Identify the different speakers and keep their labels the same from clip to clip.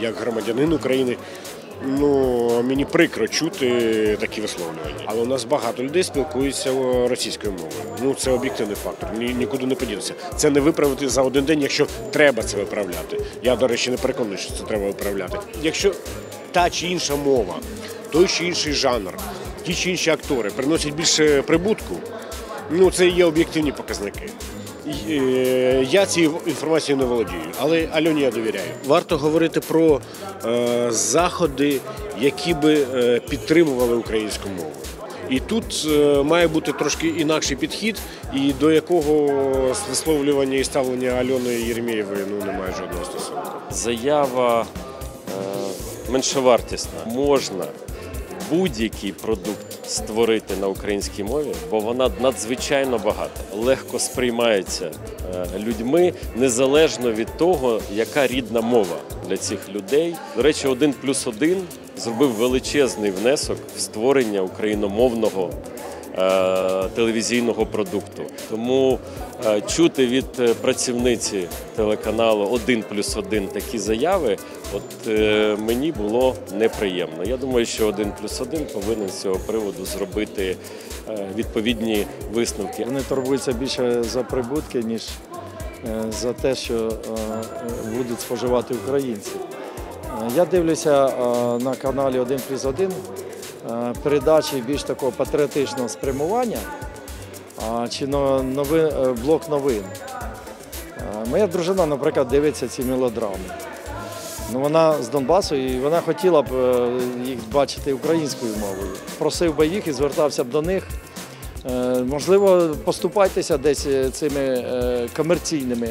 Speaker 1: як громадянин України, ну, мені прикро чути такі висловлювання. Але у нас багато людей спілкуються російською мовою. Ну, це об'єктивний фактор, нікуди не поділися. Це не виправити за один день, якщо треба це виправляти. Я, до речі, не переконаний, що це треба виправляти. Якщо та чи інша мова, той чи інший жанр, ті чи інші актори приносять більше прибутку, ну, це є об'єктивні показники. Я цією інформацією не володію, але Альоні я довіряю. Варто говорити про заходи, які би підтримували українську мову. І тут має бути трошки інакший підхід, і до якого висловлювання і ставлення Альони Єремєєвої немає жодного стосунку.
Speaker 2: Заява меншовартісна. Можна будь-який продукт створити на українській мові, бо вона надзвичайно багата, легко сприймається людьми, незалежно від того, яка рідна мова для цих людей. До речі, 1+1 зробив величезний внесок в створення україномовного телевізійного продукту. Тому чути від працівниці телеканалу 1+1 такі заяви, мені було неприємно. Я думаю, що 1+1 повинен з цього приводу зробити відповідні висновки.
Speaker 3: Вони турбуються більше за прибутки, ніж за те, що будуть споживати українці. Я дивлюся на каналі 1+1 передачі більш такого патріотичного спрямування чи блок новин. Моя дружина, наприклад, дивиться ці мелодрами. Вона з Донбасу і вона хотіла б їх бачити українською мовою. Просив би їх і звертався б до них. Можливо, поступайтеся десь цими комерційними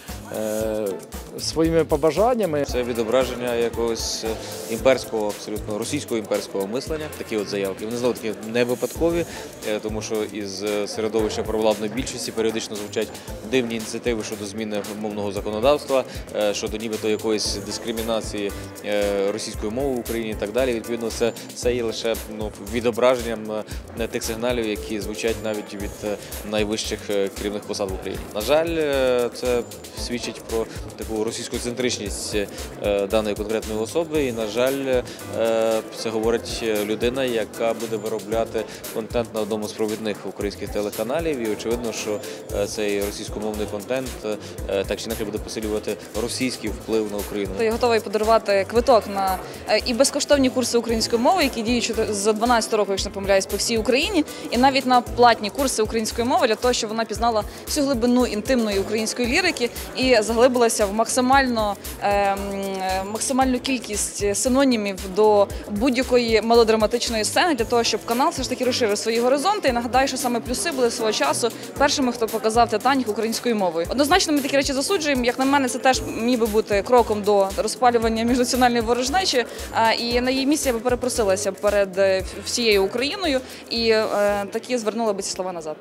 Speaker 3: своїми побажаннями.
Speaker 4: Це відображення якогось імперського, абсолютно російського імперського мислення, такі от заявки. Вони, знову таки, не випадкові, тому що із середовища провладної більшості періодично звучать дивні ініціативи щодо зміни мовного законодавства, щодо нібито якоїсь дискримінації російської мови в Україні і так далі. Відповідно, це є лише відображенням тих сигналів, які звучать навіть від найвищих керівних посад в Україні. На жаль, це свідчить про таку російськоцентричність даної конкретної особи і, на жаль, це говорить людина, яка буде виробляти контент на одному з провідних українських телеканалів, і очевидно, що цей російськомовний контент так чи інакше буде посилювати російський вплив на Україну.
Speaker 5: Я готовий подарувати квиток на і безкоштовні курси української мови, які діють за 12 років, якщо не помиляюсь, по всій Україні, і навіть на платні курси української мови для того, щоб вона пізнала всю глибину інтимної української лірики і заглибилася в максимальну кількість синонімів до будь-якої мелодраматичної сцени, для того, щоб канал все ж таки розширив свої горизонти. І нагадаю, що саме плюси були свого часу першими, хто показав «Титанік» українською мовою. Однозначно ми такі речі засуджуємо. Як на мене, це теж міг би бути кроком до розпалювання міжнаціональної ворожнечі. І на її місці я би перепросилася перед всією Україною і таки звернула би ці слова назад.